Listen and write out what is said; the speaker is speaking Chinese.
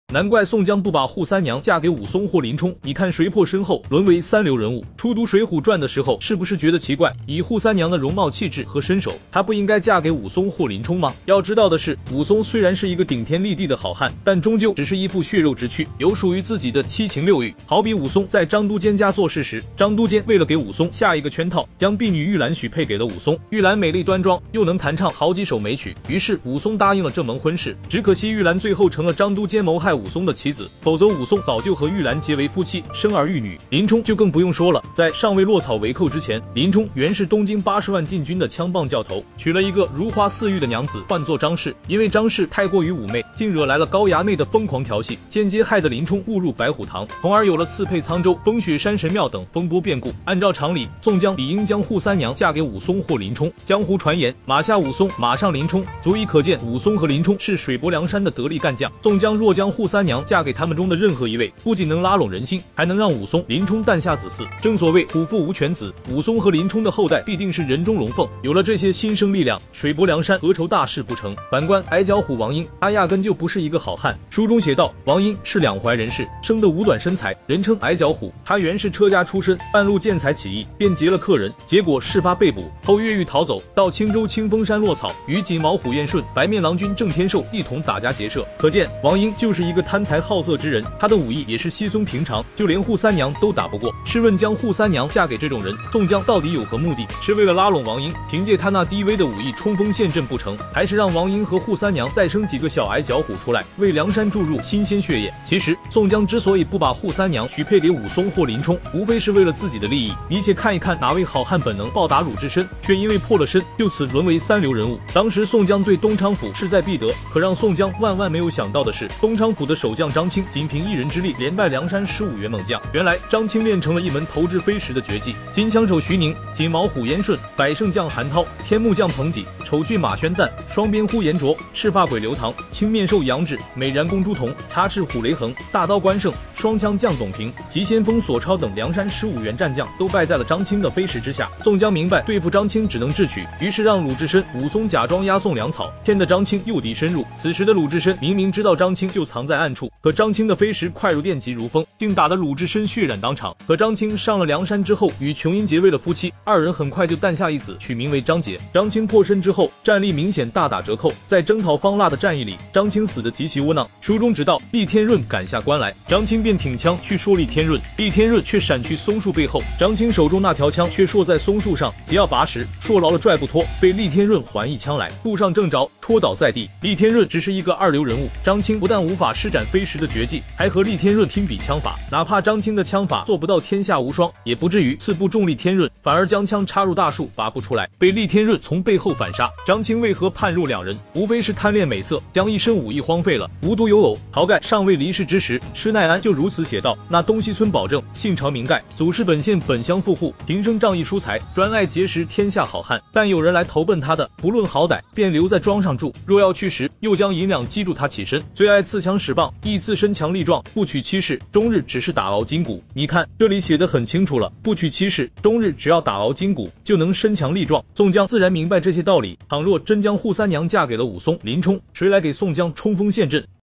难怪宋江不把扈三娘嫁给武松或林冲。你看谁破身后沦为三流人物？初读《水浒传》的时候，是不是觉得奇怪？以扈三娘的容貌气质和身手，她不应该嫁给武松或林冲吗？要知道的是，武松虽然是一个顶天立地的好汉，但终究只是一副血肉之躯，有属于自己的七情六欲。好比武松在张都监家做事时，张都监为了给武松下一个圈套，将婢女玉兰许配给了武松。玉兰美丽端庄，又能弹唱好几首美曲，于是武松答应了这门婚事。只可惜玉兰最后成了张都监谋害武松的妻子，否则武松早就和玉兰结为夫妻，生儿育女。林冲就更不用说了，在尚未落草为寇之前，林冲原是东京80万禁军的枪棒教头，娶了一个如花似玉的娘子，唤作张氏。因为张氏太过于妩媚，竟惹来了高衙内的疯狂调戏，间接害得林冲误入白虎堂，从而有了刺配沧州、风雪山神庙等风波变故。按照常理，宋江理应将扈三娘嫁给武松或林冲。江湖传言，马下武松，马上林冲，足以可见武松和林冲是水泊梁山的得力干将。宋江若将扈三娘嫁给他们中的任何一位，不仅能拉拢人心，还能让武松、林冲诞下子嗣。正所谓虎父无犬子，武松和林冲的后代必定是人中龙凤。有了这些新生力量，水泊梁山何愁大事不成？反观矮脚虎王英，他压根就不是一个好汉。书中写道，王英是两淮人士，生得五短身材，人称矮脚虎。他原是车家出身，半路见财起意，便劫了客人，结果事发被捕，后越狱逃走，到青州清风山落草，与锦毛虎燕顺、白面郎君郑天寿一同打家劫舍。可见王英就是一个贪财好色之人，他的武艺也是稀松平常，就连扈三娘都打不过。试问将扈三娘嫁给这种人，宋江到底有何目的？是为了拉拢王英，凭借他那低微的武艺冲锋陷阵不成？还是让王英和扈三娘再生几个小矮脚虎出来，为梁山注入新鲜血液？其实宋江之所以不把扈三娘许配给武松或林冲，无非是为了自己的利益。你且看一看哪位好汉本能报答鲁智深，却因为破了身，就此沦为三流人物。当时宋江对东昌府势在必得，可让宋江万万没有想到的是，东昌府的守将张青仅凭一人之力连败梁山15员猛将。原来张青练成了一门投掷飞石的绝技，金枪手徐宁、锦毛虎燕顺、百胜将韩涛、天目将彭济、丑俊马宣赞、双鞭呼延灼、赤发鬼刘唐、青面兽杨志、美髯公朱仝、插翅虎雷横、大刀关胜、双枪将董平、急先锋索超等梁山15员战将都败在了张青的飞石之下。宋江明白对付张青只能智取，于是让鲁智深、武松假装押送粮草，骗得张青诱敌深入。此时的鲁智深明明知道张青就藏在暗处，可张青的飞石快如电疾如风，竟打得鲁智深血染当场。可张青上了梁山之后，与琼英结为了夫妻，二人很快就诞下一子，取名为张杰。张青破身之后，战力明显大打折扣，在征讨方腊的战役里，张青死得极其窝囊。书中直到厉天润赶下关来，张青便挺枪去说厉天润，厉天润却闪去松树背后，张青手中那条枪却搠在松树上，桀要拔时，搠牢了拽不脱，被厉天润还一枪来，步上正着，戳倒在地。厉天润只是一个二流人物，张青不但无法施展飞石的绝技，还和厉天润拼比枪法。哪怕张青的枪法做不到天下无双，也不至于刺不中厉天润，反而将枪插入大树拔不出来，被厉天润从背后反杀。张青为何判若两人？无非是贪恋美色，将一身武艺荒废了。无独有偶，晁盖尚未离世之时，施耐庵就如此写道：那东西村保正，姓朝名盖，祖师本县本乡富户，平生仗义疏财，专爱结识天下好汉。但有人来投奔他的，不论好歹，便留在庄上住，若要去时，又将银两击住他起身。最爱刺枪使棒，亦自身强力壮，不娶妻室，终日只是打熬筋骨。你看这里写得很清楚了，不娶妻室，终日只要打熬筋骨，就能身强力壮。宋江自然明白这些道理，倘若真将扈三娘嫁给了武松、林冲，谁来给宋江冲锋陷阵？